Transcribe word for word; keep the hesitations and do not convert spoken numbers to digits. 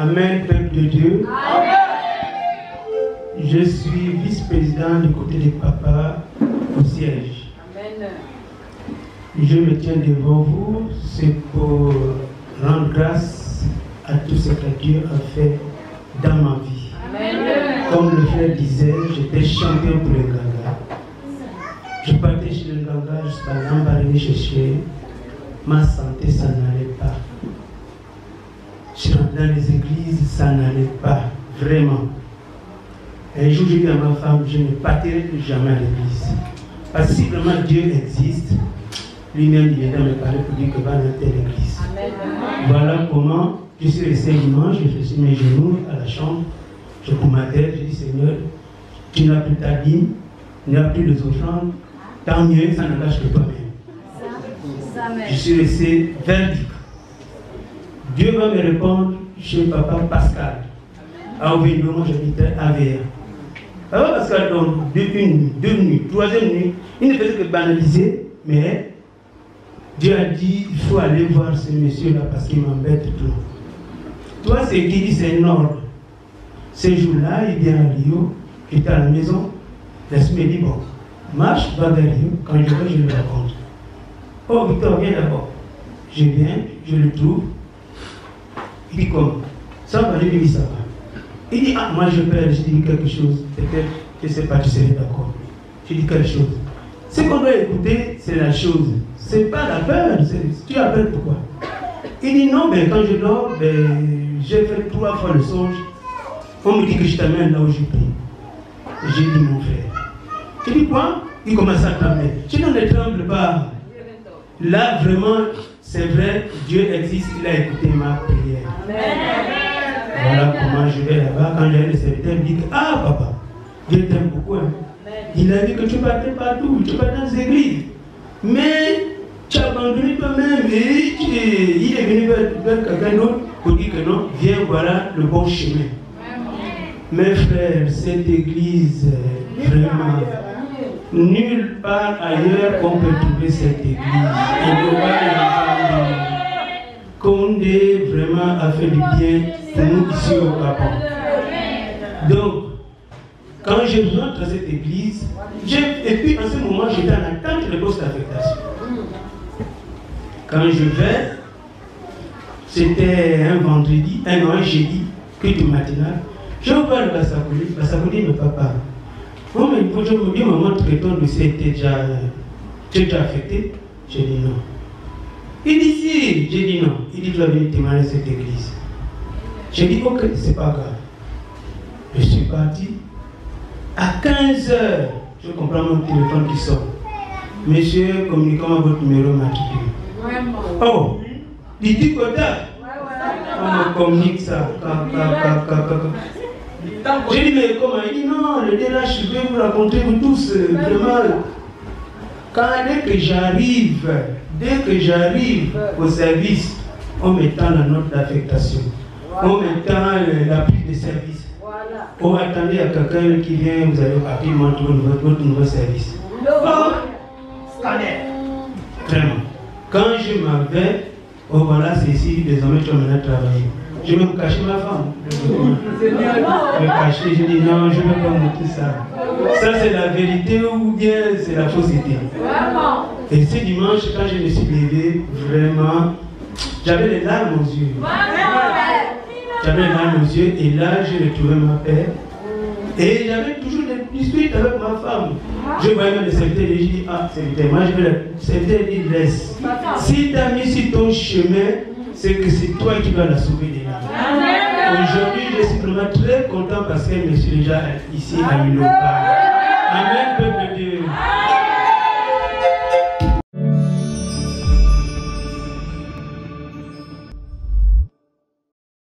Amen, peuple de Dieu. Amen. Je suis vice-président du côté des papas au siège. Amen. Je me tiens devant vous, c'est pour rendre grâce à tout ce que Dieu a fait dans ma vie. Amen. Comme le frère disait, j'étais champion pour le Nganga. Je partais chez le Nganga jusqu'à l'embarrer chercher. Ma santé, ça n'allait pas. Je rentre dans les églises, ça n'allait pas, vraiment. Un jour, j'ai dit à ma femme, je ne partirai plus jamais à l'église. Parce que si vraiment Dieu existe, lui-même, il est dans mes parler pour dire que va dans telle église. Amen. Voilà comment je suis resté dimanche, je faisais mes genoux à la chambre, je couvre ma tête, je dis Seigneur, tu n'as plus ta dîme, tu n'as plus les offrandes, tant mieux, ça n'engage que toi-même. Je suis resté verdict. Dieu va me répondre chez papa Pascal. À Ouvino, moi j'habitais à V R. Papa Pascal, donc, deux, une nuit, deux nuits, troisième nuit, il ne faisait que banaliser, mais Dieu a dit, il faut aller voir ce monsieur-là parce qu'il m'embête trop. Toi, c'est qui dit, c'est un ordre. Ce jour-là, il vient à Rio, j'étais à la maison, laisse-moi dire, bon, marche, va vers Rio, quand je vais, je le raconte. Oh, Victor, viens d'abord. Je viens, je le trouve. Il dit comment? Ça va, je lui dis ça va. Il dit, ah, moi je perds, je dis quelque chose. Peut-être, je ne sais pas, tu serais d'accord. Je dis quelque chose. Ce qu'on doit écouter, c'est la chose. Ce n'est pas la peur. Tu as peur pourquoi? Il dit, non, mais quand je dors, ben, j'ai fait trois fois le songe. On me dit que je t'amène là où je prie. J'ai dit, mon frère. Je dis, quoi? Il commence à trembler. Je dis, non, ne tremble pas. Là, vraiment, c'est vrai, Dieu existe, il a écouté ma prière. Amen. Voilà comment je vais là-bas. Quand j'ai le serviteur, il dit que, ah papa, Dieu t'aime beaucoup. Hein. Il a dit que tu partais partout, tu partais dans les églises. Mais tu as abandonné toi-même et tu, il est venu vers, vers quelqu'un d'autre pour dire que non, viens, voilà le bon chemin. Mes frères, cette église, vraiment, nulle part ailleurs qu'on peut trouver cette église. Condé vraiment a fait du bien pour nous ici au Gabon. Donc, quand j'ai besoin de cette église, et puis en ce moment, j'étais en attente de poste d'affectation. Quand je vais, c'était un vendredi, un an, un jeudi, que du matinal, je vois le Bassakouli, Bassakouli ne peut pas. Oh, mais je me dis, maman, ton dossier était déjà, déjà affecté. J'ai dit non. Il dit si. J'ai dit non. Il dit tu vas venir témoigner cette église. J'ai dit ok, c'est pas grave. Je suis parti. À quinze heures, je comprends mon téléphone qui sonne. Monsieur, communiquons votre numéro matriculé. Oh, il dit Kodak. On me communique ça. J'ai dit, mais comment? Il dit, non, le D L H, je vais vous raconter vous tous, euh, vraiment. Quand, dès que j'arrive, dès que j'arrive au service, on me tend la note d'affectation. On me tend euh, la prise de service. Oh, attendez, il y a quelqu'un qui vient, vous allez partir montrer votre, votre nouveau service. Oh, scanner. Vraiment. Quand je m'en vais, oh voilà, c'est ici, désormais tu vas maintenant travailler. Je vais me cacher ma femme. Je vais me cacher, je dis non, je ne vais pas montrer ça. Ça c'est la vérité ou bien c'est la fausseté. Et ce dimanche, quand je me suis levé, vraiment, j'avais les larmes aux yeux. J'avais les larmes aux yeux et là j'ai retrouvé ma paix. Et j'avais toujours des disputes avec ma femme. Je voyais même le serviteur et je dis, ah, serviteur, moi je vais le serviteur dit, laisse. Si tu as mis sur ton chemin, c'est que c'est toi qui vas la sauver des larmes. Aujourd'hui, je suis vraiment très content parce qu'elle me suis déjà ici à Milopa.